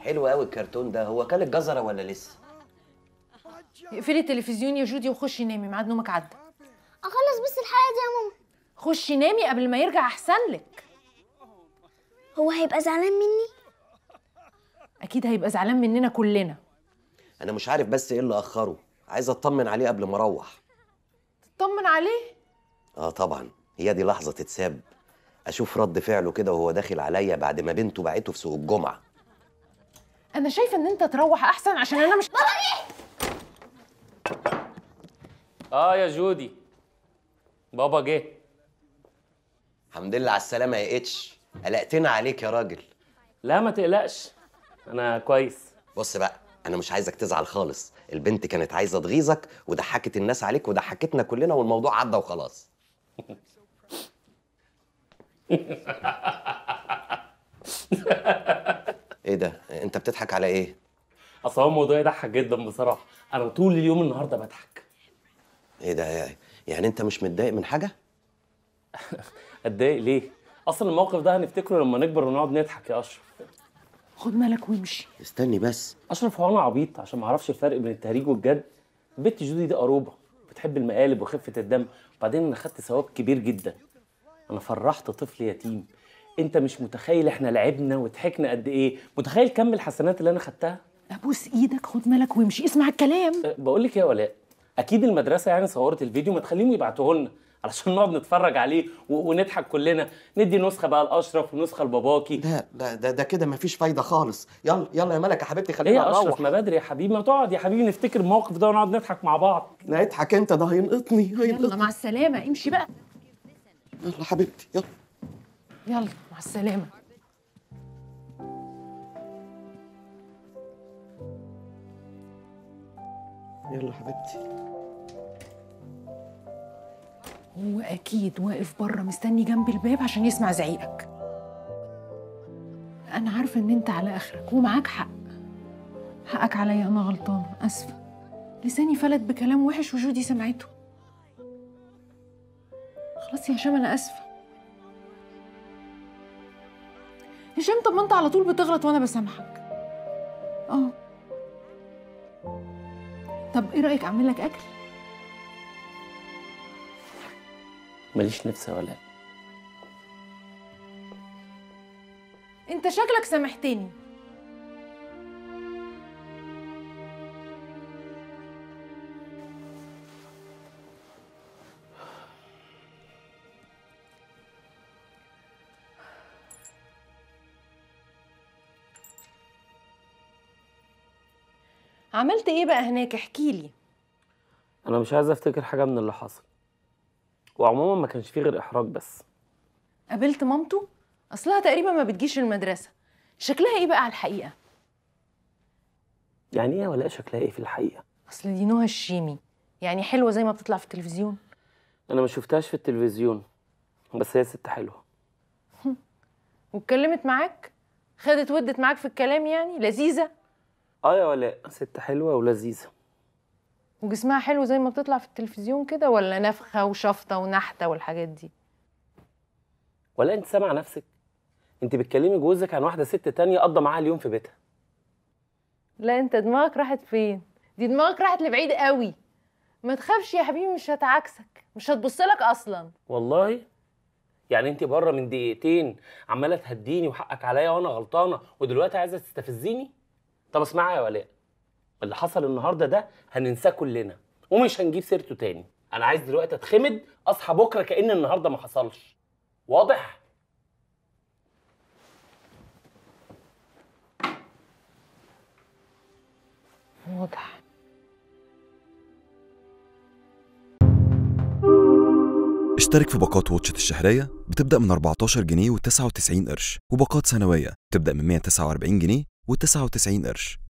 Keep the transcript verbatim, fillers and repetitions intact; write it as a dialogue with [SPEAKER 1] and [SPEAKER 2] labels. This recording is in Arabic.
[SPEAKER 1] حلو قوي الكرتون ده. هو كان الجزره ولا لسه؟
[SPEAKER 2] اقفلي التلفزيون يا جودي وخشي نامي، ميعاد نومك عدى.
[SPEAKER 3] اخلص بس الحلقه دي يا ماما.
[SPEAKER 2] خشي نامي قبل ما يرجع احسن لك.
[SPEAKER 3] هو هيبقى زعلان مني؟
[SPEAKER 2] اكيد هيبقى زعلان مننا كلنا.
[SPEAKER 1] انا مش عارف بس ايه اللي اخره، عايز اطمن عليه قبل ما اروح.
[SPEAKER 2] تطمن عليه؟
[SPEAKER 1] اه طبعا، هي دي لحظه تتساب. اشوف رد فعله كده وهو داخل عليا بعد ما بنته باعته في سوق الجمعه.
[SPEAKER 2] انا شايفه ان انت تروح احسن عشان انا مش.
[SPEAKER 3] بابا جه.
[SPEAKER 4] اه يا جودي، بابا جه.
[SPEAKER 1] الحمد لله على السلامه يا اتش، قلقتنا عليك يا راجل.
[SPEAKER 4] لا ما تقلقش، انا كويس.
[SPEAKER 1] بص بقى، انا مش عايزك تزعل خالص. البنت كانت عايزه تغيظك وضحكت الناس عليك وضحكتنا كلنا والموضوع عدى وخلاص. ايه ده؟ انت بتضحك على ايه؟
[SPEAKER 4] اصل هو الموضوع يضحك جدا بصراحه، انا طول اليوم النهارده بضحك.
[SPEAKER 1] ايه ده؟ يعني انت مش متضايق من حاجه؟
[SPEAKER 4] اتضايق ليه؟ اصلا الموقف ده هنفتكره لما نكبر ونقعد نضحك يا اشرف.
[SPEAKER 2] خد مالك وامشي.
[SPEAKER 1] استني بس.
[SPEAKER 4] اشرف هو انا عبيط عشان ما اعرفش الفرق بين التهريج والجد؟ البت جودي دي قروبه، بتحب المقالب وخفه الدم، وبعدين انا خدت ثواب كبير جدا. انا فرحت طفل يتيم. انت مش متخيل احنا لعبنا وضحكنا قد ايه، متخيل كم الحسنات اللي انا خدتها؟
[SPEAKER 2] ابوس ايدك، خد مالك وامشي، اسمع الكلام.
[SPEAKER 4] أه بقول لك يا ولاء، اكيد المدرسه يعني صورت الفيديو، ما تخليهم يبعتوه لنا علشان نقعد نتفرج عليه ونضحك كلنا، ندي نسخه بقى لاشرف ونسخه لباباكي.
[SPEAKER 1] لا لا ده ده كده مفيش فايده خالص. يلا يلا يا ملك يا حبيبتي،
[SPEAKER 4] ايه
[SPEAKER 1] خلينا
[SPEAKER 4] يا
[SPEAKER 1] نروح.
[SPEAKER 4] اشرف ما بدري يا حبيبي، ما تقعد يا حبيبي نفتكر الموقف ده ونقعد نضحك مع بعض.
[SPEAKER 1] لا اضحك انت، ده هينقطني هينقطني.
[SPEAKER 2] يلا مع السلامه، امشي بقى.
[SPEAKER 1] يلا حبيبتي يلا.
[SPEAKER 2] يلا مع السلامه.
[SPEAKER 1] يلا حبيبتي.
[SPEAKER 2] هو اكيد واقف بره مستني جنب الباب عشان يسمع زعيقك. انا عارفه ان انت على اخرك ومعاك حق. حقك عليا، انا غلطانه، اسفه. لساني فلت بكلام وحش وجودي سمعته. خلاص يا هشام انا اسفه. هشام طب ما انت على طول بتغلط وانا بسامحك. اه طب ايه رايك اعمل لك اكل؟
[SPEAKER 4] ماليش نفس ولا.
[SPEAKER 2] انت شكلك سامحتني. عملت ايه بقى هناك؟ احكيلي.
[SPEAKER 4] انا مش عايز افتكر حاجه من اللي حصل، وعموما ما كانش فيه غير احراج بس.
[SPEAKER 2] قابلت مامته؟ اصلها تقريبا ما بتجيش المدرسه. شكلها ايه بقى على الحقيقه؟
[SPEAKER 4] يعني ايه ولا شكلها ايه في الحقيقه؟
[SPEAKER 2] اصل دي نهى الشيمي، يعني حلوه زي ما بتطلع في التلفزيون؟
[SPEAKER 4] انا ما شفتهاش في التلفزيون، بس هي ست حلوه.
[SPEAKER 2] واتكلمت معاك؟ خدت ودت معاك في الكلام يعني؟ لذيذه؟
[SPEAKER 4] اه يا ولاء، ست حلوه ولذيذه.
[SPEAKER 2] وجسمها حلو زي ما بتطلع في التلفزيون كده، ولا نفخه وشفطه ونحته والحاجات دي؟
[SPEAKER 4] ولا انت سامع نفسك؟ انت بتكلمي جوزك عن واحده ست تانية قضى معاها اليوم في بيتها.
[SPEAKER 2] لا انت دماغك راحت فين؟ دي دماغك راحت لبعيد قوي. ما تخافش يا حبيبي، مش هتعاكسك، مش هتبصلك اصلا.
[SPEAKER 4] والله؟ يعني انت بره من دقيقتين عماله تهديني وحقك عليا وانا غلطانه، ودلوقتي عايزه تستفزيني؟ طب اسمعي يا ولاء، اللي حصل النهارده ده هننساه كلنا ومش هنجيب سيرته تاني. انا عايز دلوقتي اتخمد اصحى بكره كأن النهارده ما حصلش. واضح؟
[SPEAKER 2] واضح.
[SPEAKER 5] اشترك في باقات واتشت الشهرية بتبدأ من أربعتاشر جنيه وتسعة وتسعين قرش، وباقات سنوية بتبدأ من مية وتسعة وأربعين جنيه وتسعة وتسعين قرش.